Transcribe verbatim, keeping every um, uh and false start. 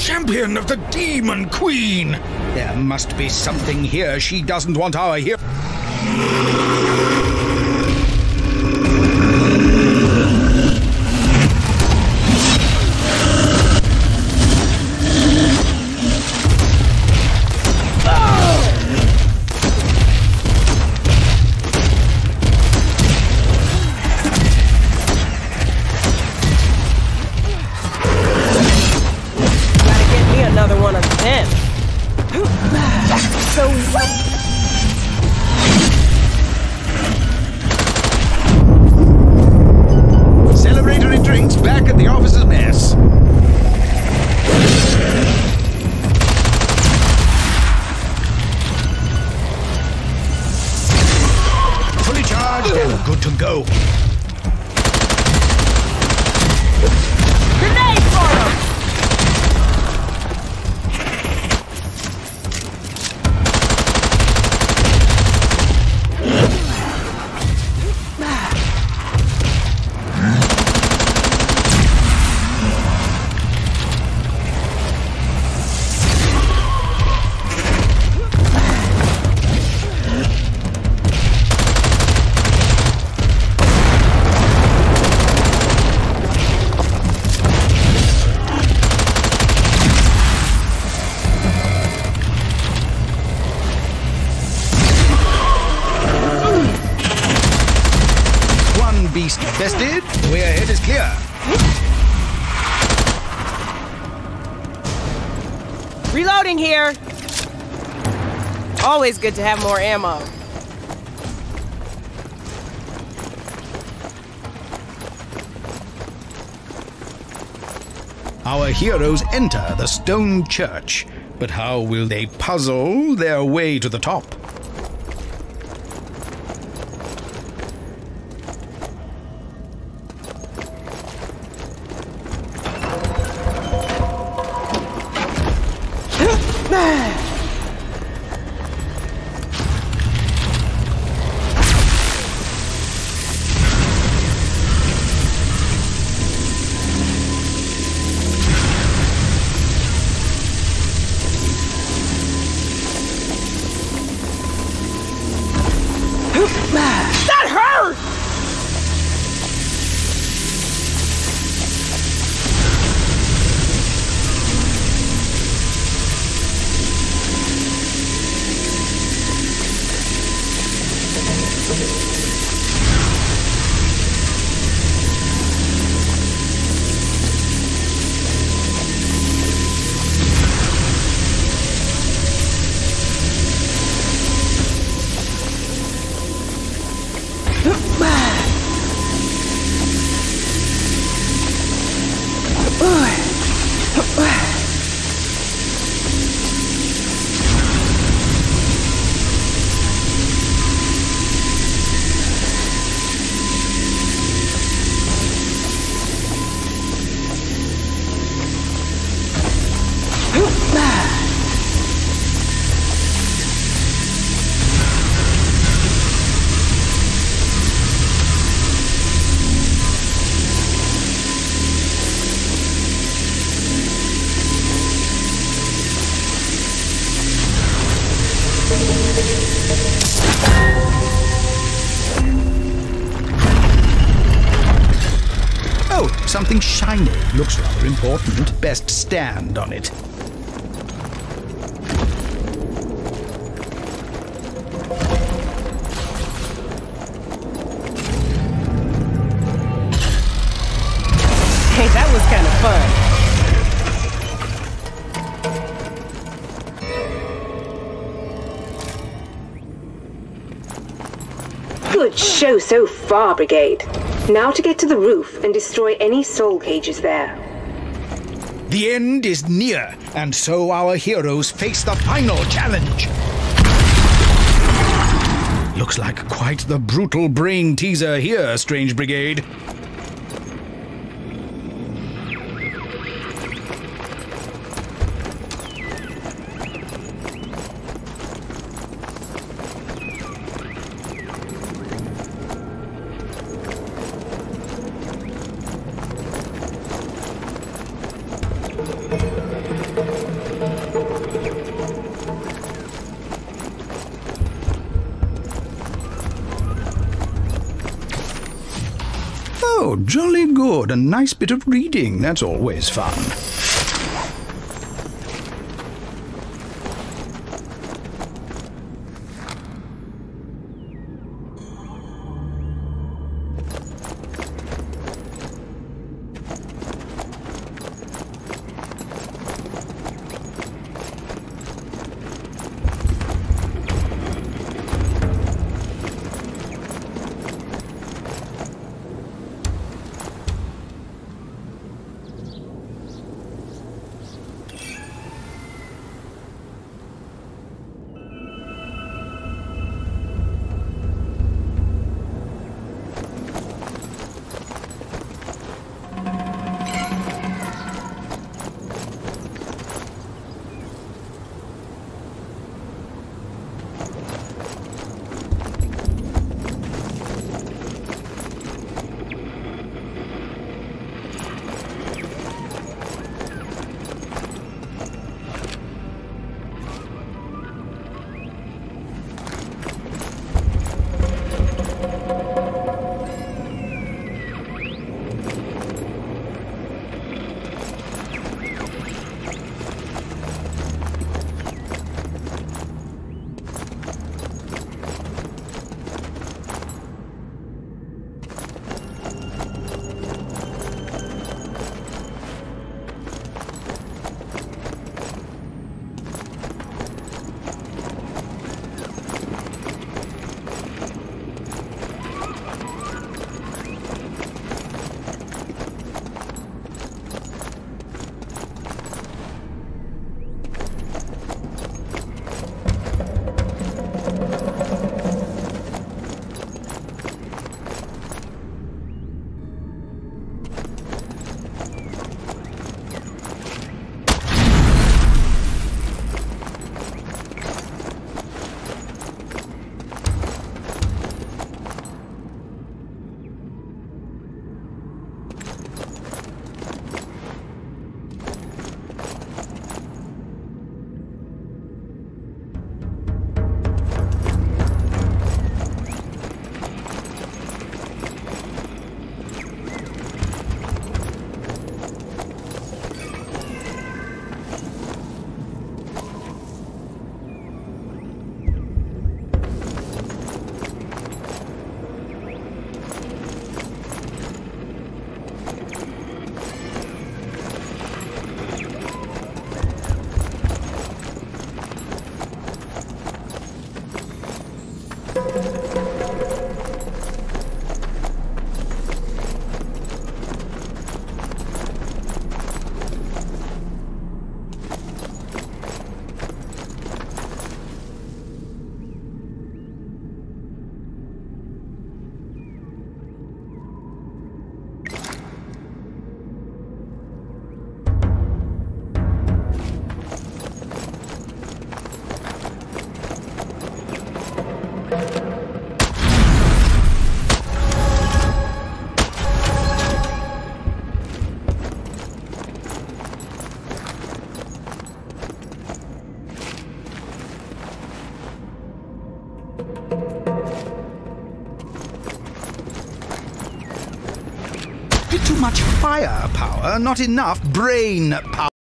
champion of the Demon Queen! There must be something here she doesn't want our hero. Celebratory drinks back at the officer's mess. Fully charged and good to go. Grenade for him! Beast bested, way ahead is clear. Reloading here. Always good to have more ammo. Our heroes enter the stone church, but how will they puzzle their way to the top? That hurt! Oh, something shiny. Looks rather important. Best stand on it. Hey, that was kind of fun. Good show so far, Brigade. Now to get to the roof and destroy any soul cages there. The end is near, and so our heroes face the final challenge. Looks like quite the brutal brain teaser here, Strange Brigade. Jolly good. A nice bit of reading. That's always fun. Too much firepower, not enough brain power.